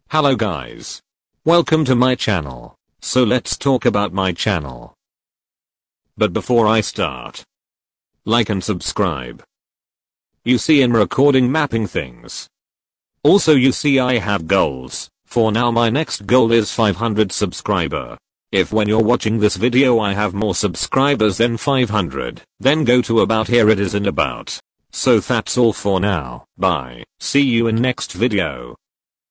Hello guys. Welcome to my channel. So let's talk about my channel. But before I start, like and subscribe. You see I'm recording mapping things. Also you see I have goals. For now my next goal is 500 subscriber. If when you're watching this video I have more subscribers than 500, then go to about here it is in about. So that's all for now. Bye. See you in next video.